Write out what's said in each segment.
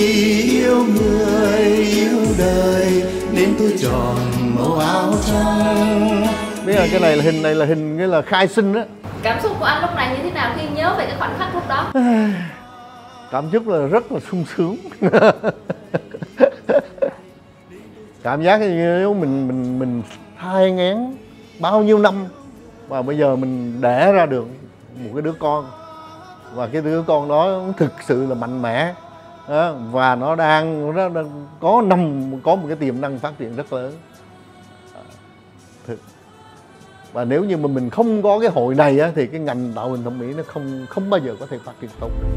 yêu người yêu đời nên tôi chọn màu áo trắng. Biết là cái này là hình cái là khai sinh đó. Cảm xúc của anh lúc này như thế nào khi nhớ về cái khoảnh khắc lúc đó? Cảm xúc là rất là sung sướng. Cảm giác như nếu mình thai nghén bao nhiêu năm và bây giờ mình đẻ ra được một cái đứa con, và cái đứa con đó thực sự là mạnh mẽ đó, và nó đang có một cái tiềm năng phát triển rất lớn. Và nếu như mà mình không có cái hội này á, thì cái ngành tạo hình thẩm mỹ nó không bao giờ có thể phát triển tốt được.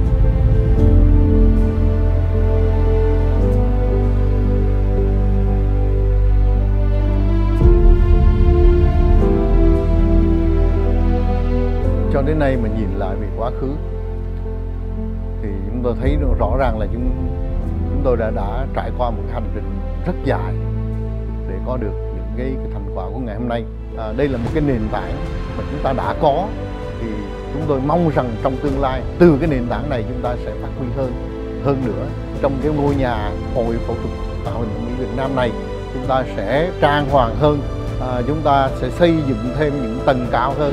Cho đến nay mà nhìn lại về quá khứ thì chúng tôi thấy rõ ràng là chúng tôi đã trải qua một hành trình rất dài để có được những cái thành quả của ngày hôm nay. Đây là một cái nền tảng mà chúng ta đã có, thì chúng tôi mong rằng trong tương lai từ cái nền tảng này chúng ta sẽ phát huy hơn nữa. Trong cái ngôi nhà hội phẫu thuật tạo hình thẩm mỹ Việt Nam này, chúng ta sẽ trang hoàng hơn, chúng ta sẽ xây dựng thêm những tầng cao hơn.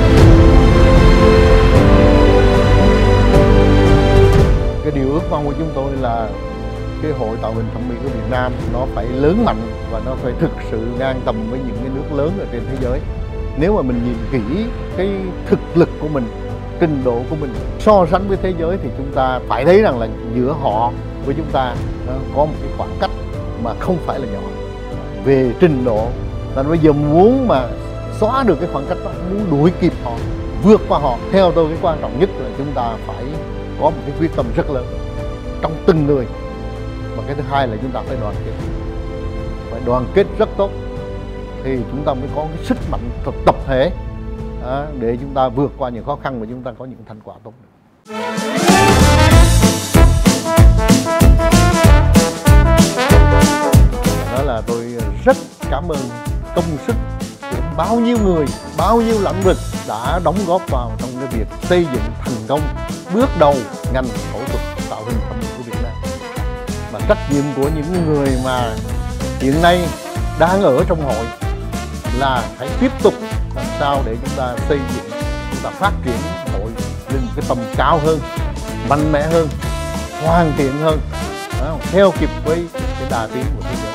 Cái điều ước mong của chúng tôi là cái hội tạo hình thẩm mỹ của Việt Nam nó phải lớn mạnh và nó phải thực sự ngang tầm với những cái nước lớn ở trên thế giới. Nếu mà mình nhìn kỹ cái thực lực của mình, trình độ của mình so sánh với thế giới thì chúng ta phải thấy rằng là giữa họ với chúng ta có một cái khoảng cách mà không phải là nhỏ về trình độ. Nên bây giờ muốn mà xóa được cái khoảng cách đó, muốn đuổi kịp họ, vượt qua họ, theo tôi cái quan trọng nhất là chúng ta phải có một cái quyết tâm rất lớn trong từng người. Và cái thứ hai là chúng ta phải đoàn kết rất tốt, thì chúng ta mới có cái sức mạnh tập thể để chúng ta vượt qua những khó khăn và chúng ta có những thành quả tốt. Đó là tôi rất cảm ơn công sức của bao nhiêu người, bao nhiêu lĩnh vực đã đóng góp vào trong cái việc xây dựng thành công bước đầu ngành phẫu thuật tạo hình thẩm mỹ của Việt Nam. Và trách nhiệm của những người mà hiện nay đang ở trong hội là phải tiếp tục làm sao để chúng ta xây dựng, chúng ta phát triển hội lên một cái tầm cao hơn, mạnh mẽ hơn, hoàn thiện hơn, theo kịp với cái đà tiến của thế giới.